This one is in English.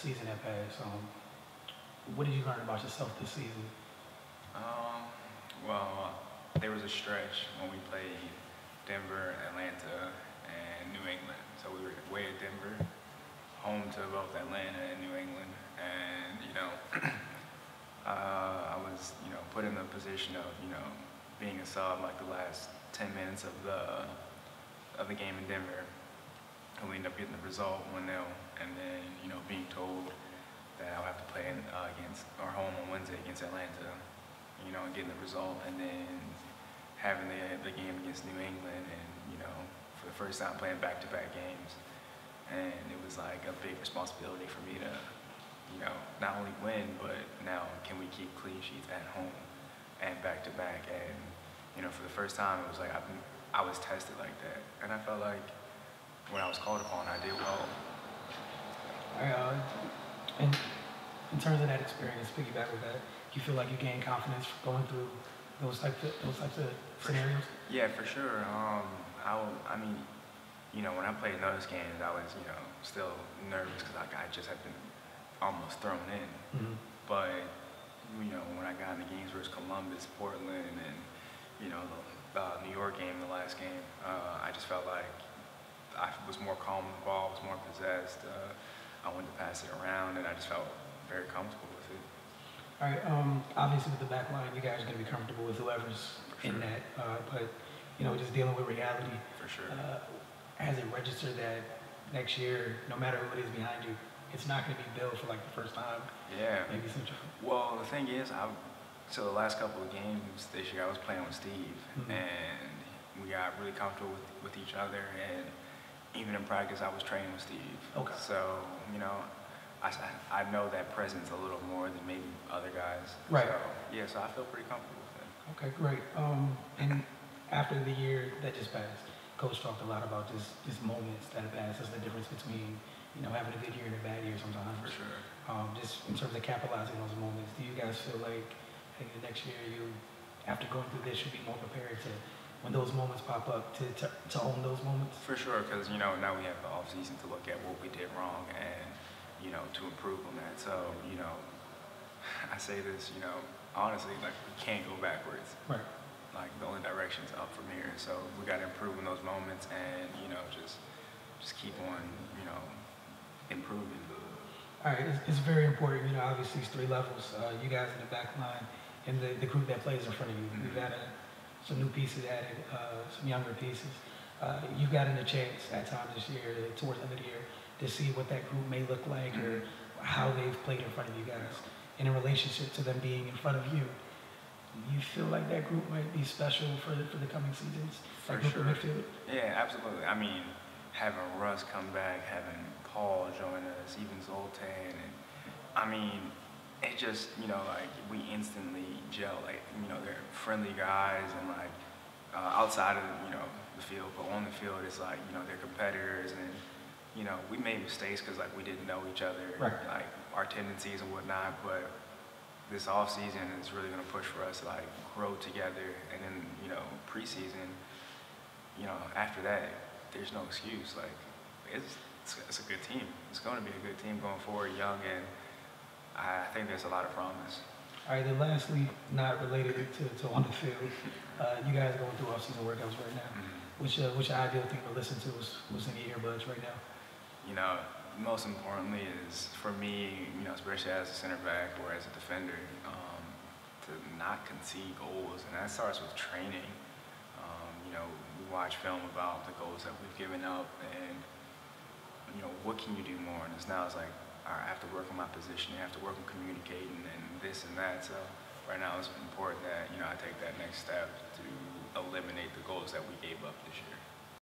season that passed. What did you learn about yourself this season? Um, well, there was a stretch when we played Denver, Atlanta, and New England. So we were away at Denver, home to both Atlanta and New England, and I was put in the position of being a sub like the last 10 minutes of the game in Denver, and we ended up getting the result 1-0, and then being told that I'll have to play against our home on Wednesday against Atlanta, and getting the result, and then having the game against New England, and for the first time playing back-to-back games, and it was like a big responsibility for me to not only win, but now can we keep clean sheets at home and back-to-back, and for the first time it was like I was tested like that, and I felt like when I was called upon, I did well. All right, and in terms of that experience, piggyback with that, you feel like you gain confidence going through those types of scenarios? Yeah, for sure. I mean, when I played those games, I was, still nervous because I just had been almost thrown in. Mm-hmm. But, when I got in the games versus Columbus, Portland, and, the New York game, the last game, I just felt like I was more calm in the ball, was more possessed. I wanted to pass it around, and I just felt very comfortable with it. All right. Obviously, with the back line, you guys are going to be comfortable with whoever's in that. But just dealing with reality. For sure. Has it registered that next year, no matter who it is behind you, it's not going to be Bill for like the first time? Yeah. Maybe Central. Well, the thing is, so the last couple of games this year, I was playing with Steve, Mm-hmm. and we got really comfortable with each other, and even in practice, I was training with Steve. Okay. So, I know that presence a little more than maybe other guys. Right. So, yeah, so I feel pretty comfortable with him. Okay, great. And after the year that just passed, Coach talked a lot about just moments that have passed. That's the difference between having a good year and a bad year sometimes. For sure. Just in terms of capitalizing those moments, do you guys feel like the next year you, after going through this, should be more prepared to, when those moments pop up, to own those moments? For sure, because now we have the off season to look at what we did wrong and to improve on that. So I say this, honestly, like we can't go backwards. Right. Like the only direction's up from here. So we got to improve in those moments and just keep on improving. All right, it's very important. Obviously it's three levels. You guys in the back line and the group that plays in front of you. Mm-hmm. We've had some new pieces added, some younger pieces. You've gotten a chance at times this year, towards the end of the year, to see what that group may look like or how they've played in front of you guys. And in relationship to them being in front of you, you feel like that group might be special for the coming seasons? For that group sure. of midfield? Yeah, absolutely. I mean, having Russ come back, having Paul join us, even Zoltan, and I mean, it just, like we instantly gel. Like, they're friendly guys, and like outside of the field, but on the field, it's like they're competitors, and we made mistakes because like we didn't know each other, Right. like our tendencies and whatnot. But this off season is really going to push for us to like grow together, and then preseason, after that, there's no excuse. Like it's a good team. It's going to be a good team going forward, young, and I think there's a lot of promise. All right, then lastly, not related to on the field, you guys going through off-season workouts right now. Mm-hmm. Which ideal thing to listen to was in your earbuds right now? Most importantly is for me, especially as a center back or as a defender, to not concede goals, and that starts with training. We watch film about the goals that we've given up, and what can you do more? And it's like, all right, I have to work on my position, I have to work on communicating and this and that. So right now it's important that I take that next step to eliminate the goals that we gave up this year.